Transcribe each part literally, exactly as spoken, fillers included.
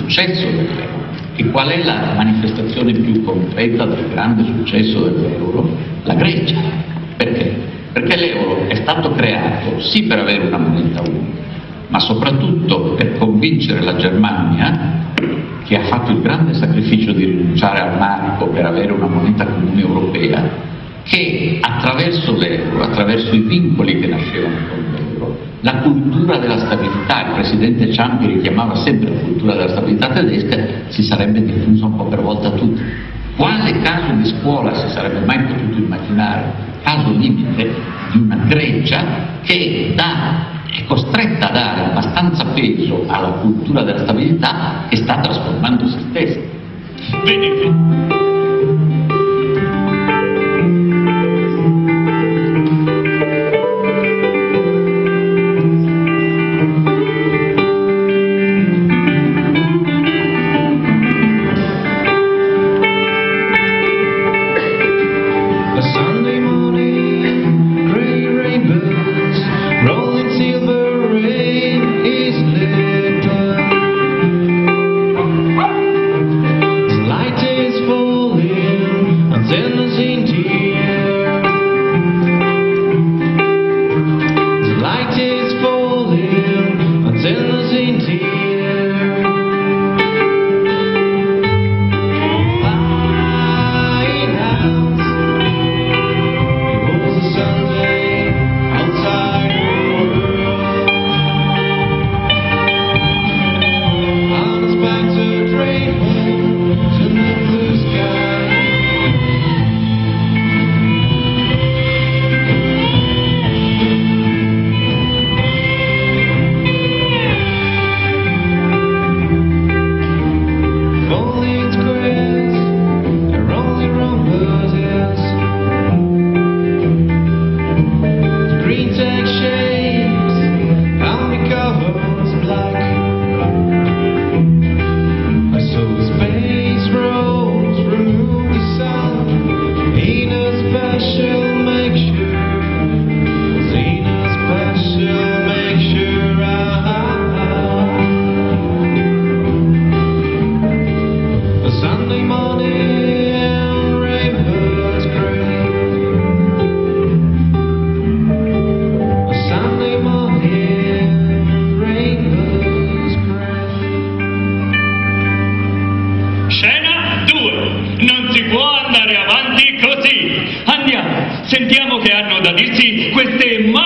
successo dell'euro. E qual è la manifestazione più concreta del grande successo dell'euro? La Grecia. Perché? Perché l'euro è stato creato sì per avere una moneta unica, ma soprattutto per convincere la Germania, che ha fatto il grande sacrificio di rinunciare al marco per avere una moneta comune europea, che attraverso l'euro, attraverso i vincoli che nascevano con l'euro, la cultura della stabilità, il presidente Ciampi richiamava sempre la cultura della stabilità tedesca, si sarebbe diffusa un po' per volta a tutti. Quale caso di scuola si sarebbe mai potuto immaginare? Caso limite di una Grecia che dà, è costretta a dare abbastanza peso alla cultura della stabilità che sta trasformando se stessa. Vedete? Sentiamo che hanno da dirci queste ma...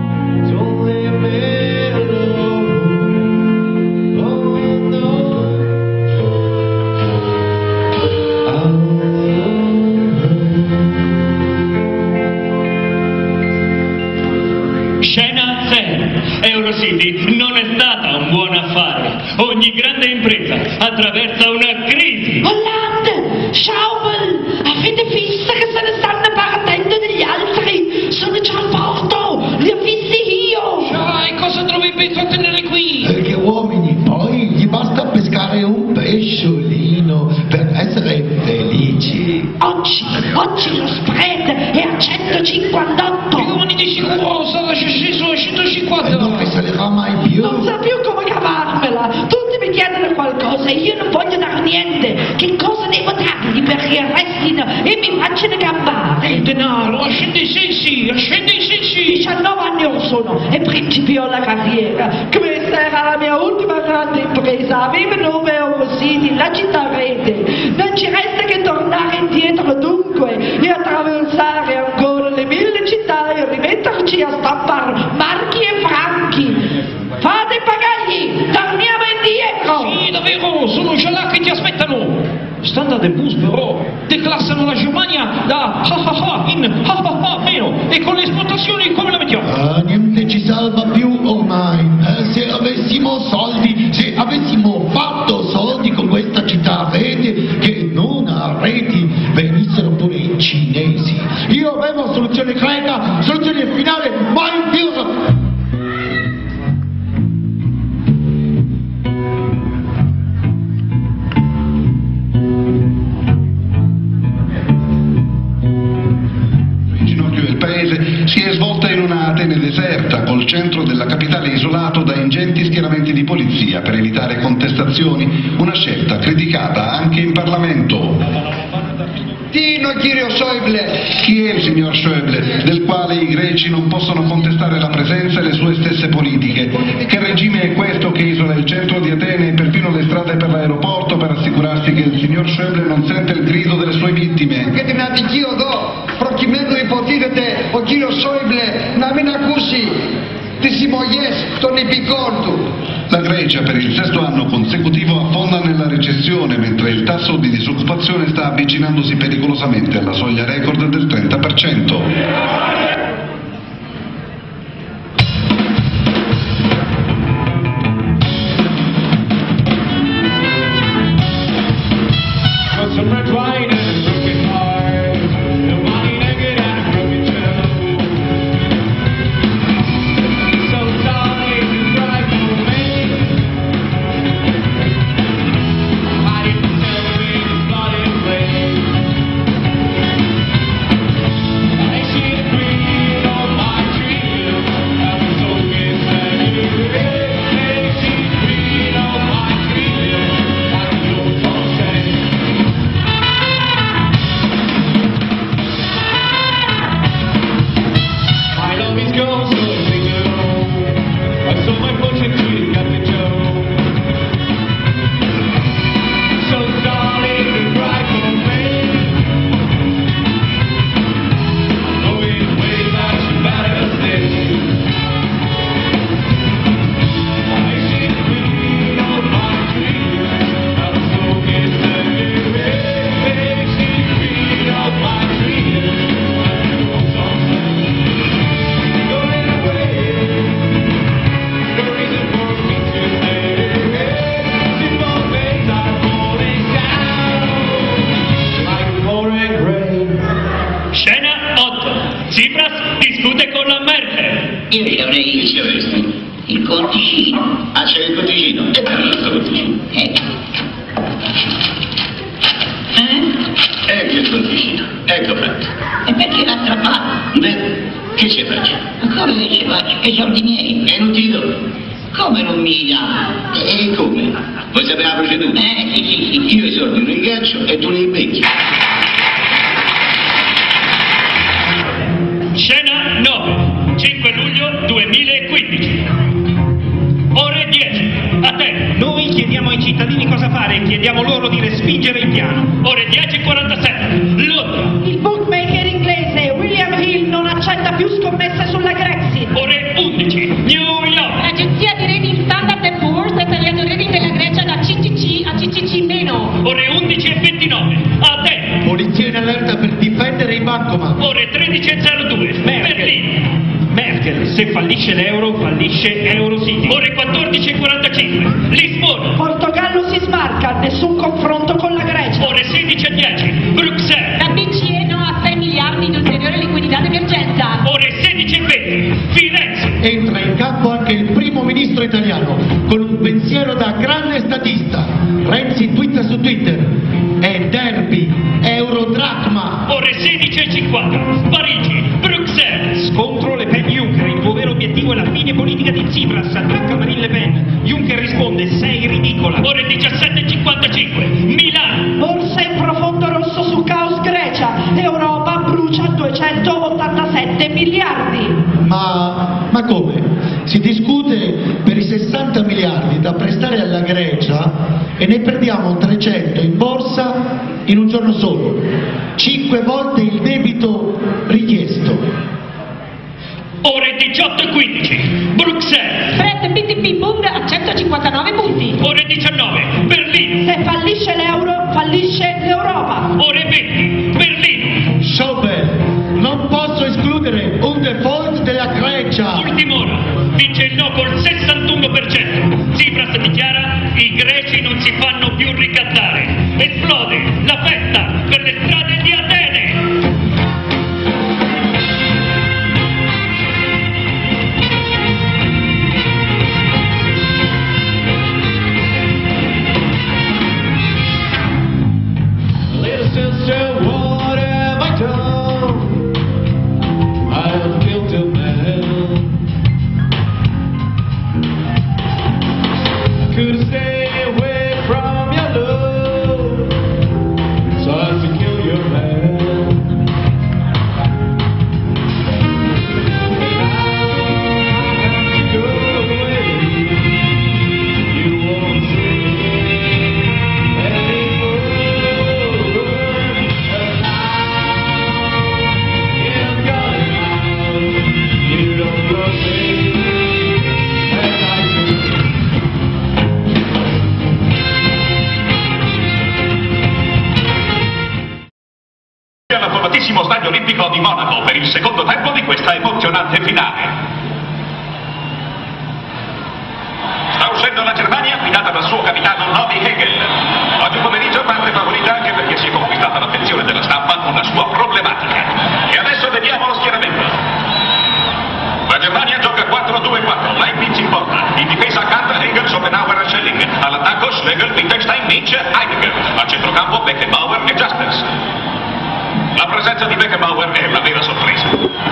Scena zero. Eurocity non è stata un buon affare. Ogni grande impresa attraversa una crisi. Hollande, Schaubel, avete visto che se ne stanno partendo degli altri? Sono già al porto, li ho visti io. Sai cosa dovrebbe trattenere qui? Perché uomini, poi gli basta pescare un pesciolino per essere felici. Oggi, oggi lo spread è a centocinquantotto. I uomini di sicuro sarà sceso a centocinquanta. E non risalirà mai più. Non so più come cavarmela. Tutti mi chiedono qualcosa e io non voglio dare niente. Che cosa devo dargli perché restino e mi facciano gambare? Il denaro, scende i sensi, scende i sensi. diciannove anni or sono e principio la carriera. Questa era la mia ultima grande impresa. Avevo nove Eurocity, la città rete. Non ci resta che tornare indietro dunque e attraversare ancora le mille città e rimetterci a stampare marchi e franchi. Fate pagargli, torniamo indietro. Sì, davvero, sono già là che ti aspettano. Standard e Bus però declassano la Germania da ha ha ha in ha ha ha meno e con le esportazioni come la mettiamo? Ah, niente ci salva più ormai. Eh, se avessimo soldi, se avessimo fatto soldi con questa città rete, che non ha reti, venissero pure i cinesi. Io avevo soluzione greca, soluzione finale, mai più. Si è svolta in una Atene deserta. deserta col centro della capitale isolato da ingenti schieramenti di polizia per evitare contestazioni, una scelta criticata anche in Parlamento. Tino Chirio Schäuble. Chi è il signor Schäuble, del quale i greci non possono contestare la presenza e le sue stesse politiche? Che regime è questo che isola il centro di Atene e perfino le strade per l'aeroporto per assicurarsi che il signor Schäuble non sente il grido delle sue vittime? Che te nati Dio do, prokimendo υποτίθεται ο κύριος Schäuble να μην ακούσει τις συμμογές των υπηκόντου. La Grecia per il sesto anno consecutivo affonda nella recessione mentre il tasso di disoccupazione sta avvicinandosi pericolosamente alla soglia record del trenta per cento. Io li avrei visti questi. Il conticino. Ah, c'è il conticino? E per questo conticino. Ecco. Eh? Ecco il conticino. Ecco fatto. E perché l'ha strappato? Beh, che ci faccio? Ma come che ci faccio? Che soldi miei? E non ti do. Come non mi dà? E come? Vuoi sapere la procedura? Eh, sì, sì, sì. Io i soldi non li caccio e tu li becchi. Scena nove, cinque luglio duemilaquindici. Ore dieci, Atene. Noi chiediamo ai cittadini cosa fare e chiediamo loro di respingere il piano. Ore dieci e quarantasette, Londra. Il bookmaker inglese William Hill non accetta più scommesse sulla Grexit. Ore undici, New York. L'agenzia di rating Standard and Poor's ha tagliato il rating della Grecia da C C C a C C C meno. Ore undici e ventinove, Atene. Polizia in allerta per difendere i bancomat. Ore tredici e zero due, Berlino. Merkel, se fallisce l'euro, fallisce Eurocity. Ore quattordici e quarantacinque, Lisbona. Portogallo si smarca, nessun confronto con la Grecia. Ore sedici e dieci, Bruxelles. La B C E no a sei miliardi di ulteriore liquidità d'emergenza. Ore sedici e venti, Firenze. Entra in campo anche il primo ministro italiano, con un pensiero da grande statista. Renzi twitta su Twitter: è derby, eurodracma. Ore sedici e cinquanta, Parigi, Bruxelles. Scontro Le Pen Juncker, il tuo vero obiettivo è la fine politica di Tsipras, attacca Marine Le Pen. Juncker risponde: sei ridicola. Ore diciassette e cinquantacinque, Milano. Borsa in profondo rosso su caos Grecia. Europa brucia duecentottantasette miliardi. Ma, ma come? Si discute per i sessanta miliardi da prestare alla Grecia e ne perdiamo trecento in borsa in un giorno solo. Cinque volte il debito richiesto. Ore diciotto e quindici, Bruxelles. Fred B T P Bund a centocinquantanove punti. Ore diciannove, Berlino. Se fallisce l'euro, fallisce l'Europa. Ore venti, Berlino. Schäuble, non posso escludere un default della Grecia. Ultima ora, vince il no col sessantuno per cento. Tsipras dichiara: i greci non si fanno più ricattare. Esplode la festa per le strade di Atene. al suo capitano Novi Hegel. Oggi pomeriggio parte favorita anche perché si è conquistata l'attenzione della stampa con la sua problematica. E adesso vediamo lo schieramento. La Germania gioca quattro due quattro, Leibniz in porta. In difesa accanto Hegel, Schopenhauer e Schelling. All'attacco Schlegel, Wittgenstein, Nietzsche, Heidegger. Al centrocampo Beckenbauer e Jaspers. La presenza di Beckenbauer è la vera sorpresa.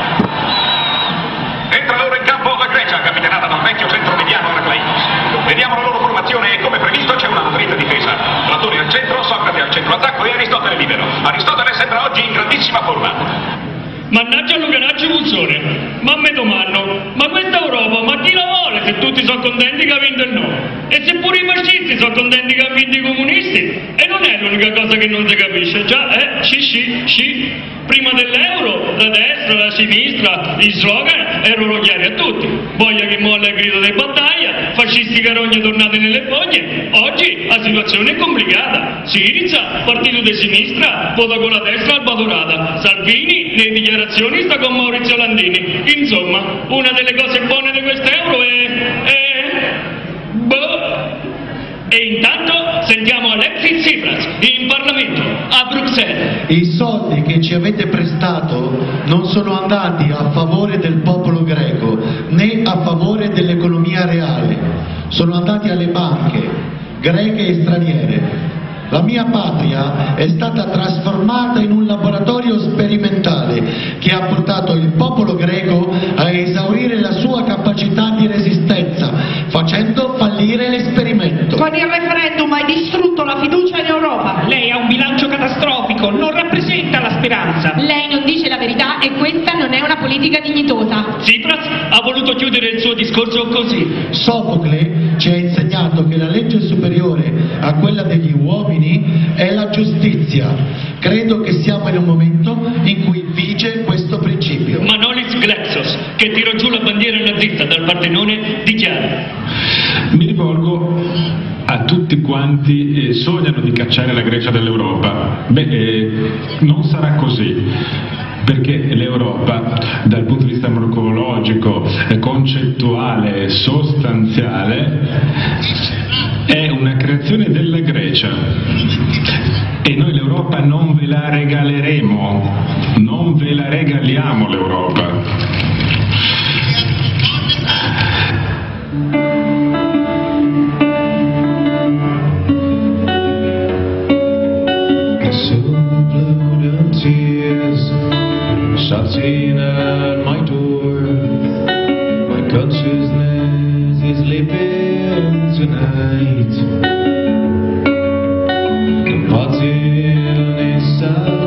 Entra loro in campo la Grecia, capitanata dal vecchio centromediano Heracleitos. Vediamo la loro formazione e come previsto c'è una nutrita difesa. Platone al centro, Socrate al centro attacco e Aristotele libero. Aristotele sembra oggi in grandissima forma. Mannaggia Luganacci Buzzone, ma mi domando, ma questa Europa, ma chi la vuole se tutti sono contenti che ha vinto il no? E se pure i fascisti sono contenti che ha vinto i comunisti? E non è l'unica cosa che non si capisce, già, eh, sì, sì, sì. Prima dell'euro, la destra, la sinistra, gli slogan erano chiari a tutti. Voglia che molla il grido di battaglia, fascisti carogne tornate nelle foglie. Oggi la situazione è complicata. Siriza, partito di sinistra, vota con la destra albadorata. Salvini, le dichiarazioni sta con Maurizio Landini. Insomma, una delle cose buone di quest'euro è... è... boh... E intanto sentiamo Alexis Tsipras in Parlamento a Bruxelles. I soldi che ci avete prestato non sono andati a favore del popolo greco né a favore dell'economia reale, sono andati alle banche greche e straniere. La mia patria è stata trasformata in un laboratorio sperimentale che ha portato il popolo greco a esaurire la sua capacità di resistenza, facendo fallire l'esperimento. Con il referendum hai distrutto la fiducia in Europa. Lei ha un bilancio catastrofico, non rappresenta la speranza. Lei non dice la verità e questa non è una politica dignitosa. Tsipras ha voluto chiudere il suo discorso così. Sofocle ci ha insegnato che la legge superiore a quella degli uomini è la giustizia. Credo che siamo in un momento in cui vige questo principio. Manolis Glexos, che tirò giù la bandiera nazista dal Partenone, dichiara: mi rivolgo a tutti quanti eh, sognano di cacciare la Grecia dall'Europa. Beh, eh, non sarà così, perché l'Europa dal punto di vista morfologico, concettuale, sostanziale è una creazione della Grecia e noi l'Europa non ve la regaleremo, non ve la regaliamo l'Europa. Shouting at my door, my consciousness is sleeping tonight. The party inside.